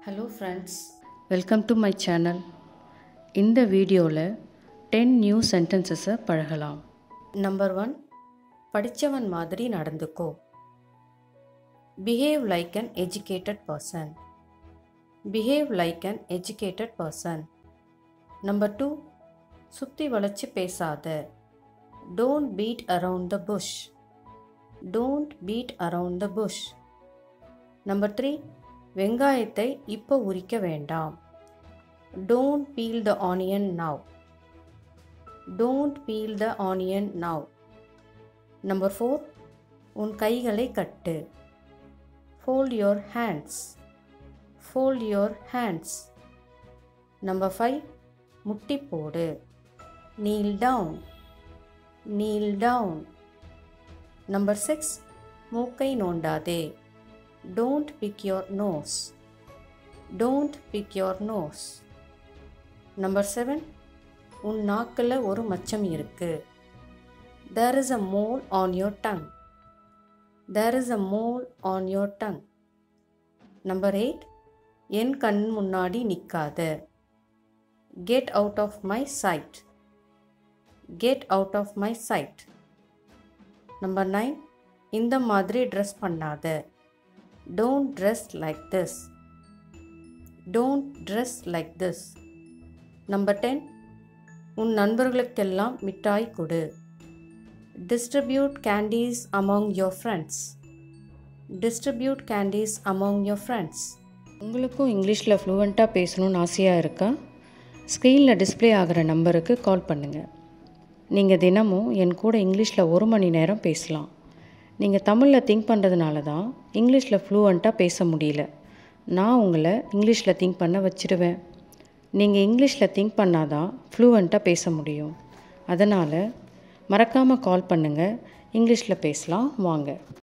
Hello friends, welcome to my channel. இந்த வீடியோவில் 10 new சென்டென்சஸை பழகலாம். நம்பர் 1, படித்தவன் மாதிரி நடந்துக்கோ. Behave like an educated person. Behave like an educated person. Number 2, சுற்றி வளைச்சு பேசாத. Don't beat around the bush. Don't beat around the bush. Number 3, வெங்காயத்தை இப்போ உரிக்க வேண்டாம். Don't peel the onion now. Don't peel the onion now. Number 4, உன் கைகளை கட்டு. Fold your hands. Fold your hands. Number 5, முட்டி போடு. Kneel down. Kneel down. Number 6, மூக்கை நோண்டாதே. Don't pick your nose. Don't pick your nose. Number 7, உன் நாக்கில் ஒரு மச்சம் இருக்கு. There is a mole on your tongue. There is a mole on your tongue. Number 8, என் கண் முன்னாடி நிற்காத. Get out of my sight. Get out of my sight. Number 9, இந்த மாதிரி ட்ரெஸ் பண்ணாத. Don't dress like this. Don't dress like this. Number 10, உன் நண்பர்களுக்கெல்லாம் மிட்டாய் கொடு. Distribute candies among your friends. Distribute candies among your friends. உங்களுக்கும் இங்கிலீஷில் ஃப்ளூவெண்ட்டாக பேசணும்னு ஆசையாக இருக்கா? ஸ்க்ரீனில் டிஸ்பிளே ஆகிற நம்பருக்கு கால் பண்ணுங்கள். நீங்கள் தினமும் என் கூட இங்கிலீஷில் 1 மணி நேரம் பேசலாம். நீங்கள் தமிழில் திங்க் பண்ணுறதுனால தான் இங்கிலீஷில் ஃப்ளூவெண்ட்டாக பேச முடியல. நான் உங்களை இங்கிலீஷில் திங்க் பண்ண வச்சிடுவேன். நீங்கள் இங்கிலீஷில் திங்க் பண்ணாதான் ஃப்ளூவெண்ட்டாக பேச முடியும். அதனால் மறக்காமல் கால் பண்ணுங்கள். இங்கிலீஷில் பேசலாம் வாங்க.